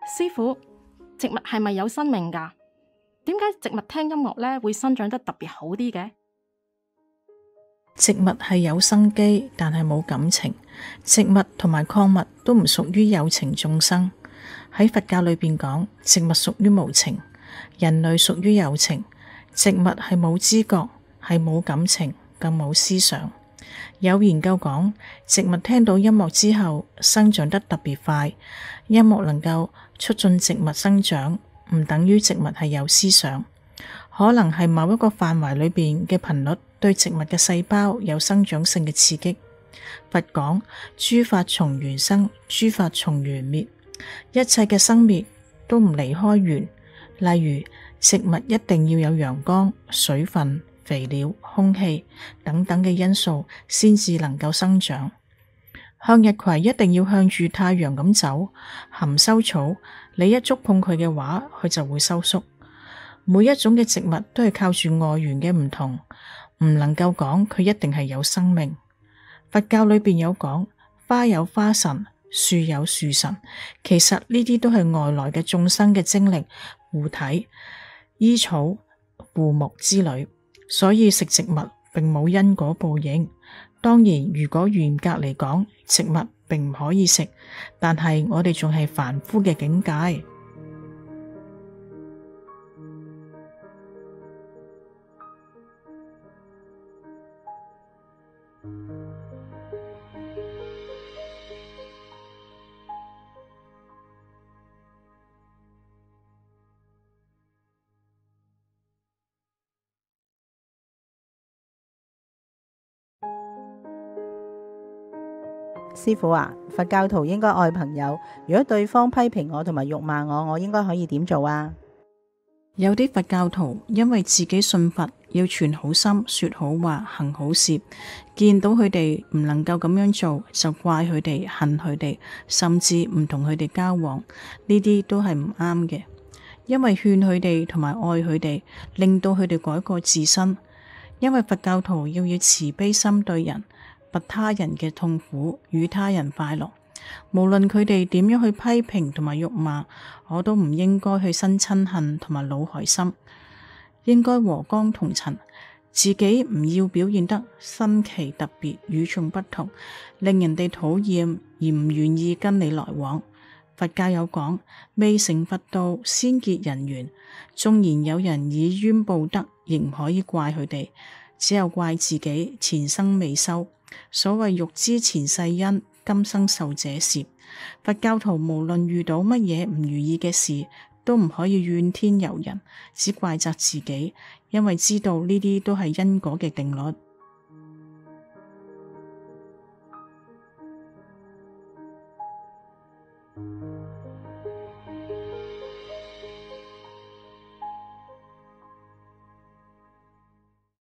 師傅，植物係咪有生命㗎？點解植物聽音樂咧會生長得特別好啲嘅？ 植物係有生機，但係冇感情。植物同埋礦物都唔屬於有情眾生。喺佛教裏邊講，植物屬於無情，人類屬於有情。植物係冇知覺，係冇感情，更冇思想。有研究講，植物聽到音樂之後生長得特別快。音樂能夠促進植物生長，唔等於植物係有思想，可能係某一個範圍裏邊嘅頻率對植物嘅細胞有生長性嘅刺激。佛講諸法從緣生，諸法從緣滅，一切嘅生滅都唔離開緣。例如植物一定要有陽光、水分、肥料、空氣等等嘅因素先至能夠生長。向日葵一定要向住太陽咁走，含羞草你一觸碰佢嘅話，佢就會收縮。每一種嘅植物都係靠住外緣嘅唔同，唔能夠講佢一定係有生命。佛教裏邊有講，花有花神，樹有樹神，其實呢啲都係外來嘅眾生嘅精靈護體、依草、護木之類，所以食植物並冇因果報應。當然，如果嚴格嚟講，植物並唔可以食，但係我哋仲係凡夫嘅境界。 師傅啊，佛教徒應該愛朋友，如果對方批評我同埋辱罵我應該可以點做啊？ 有啲佛教徒因為自己信佛，要存好心、說好話、行好事，見到佢哋唔能夠咁樣做，就怪佢哋、恨佢哋，甚至唔同佢哋交往，呢啲都係唔啱嘅。因為勸佢哋同埋愛佢哋，令到佢哋改過自新。因為佛教徒要以慈悲心對人，拔他人嘅痛苦，與他人快樂。無論佢哋點樣去批評同埋辱罵，我都唔應該去生嗔恨同埋惱害心，應該和光同塵，自己唔要表現得新奇特別、與眾不同，令人哋討厭而唔願意跟你來往。佛教有講，未成佛道先結人緣，縱然有人以冤報德，亦唔可以怪佢哋，只有怪自己前生未修。所謂欲知前世因，今生受這業。佛教徒無論遇到乜嘢唔如意嘅事，都唔可以怨天尤人，只怪責自己，因為知道呢啲都係因果嘅定律。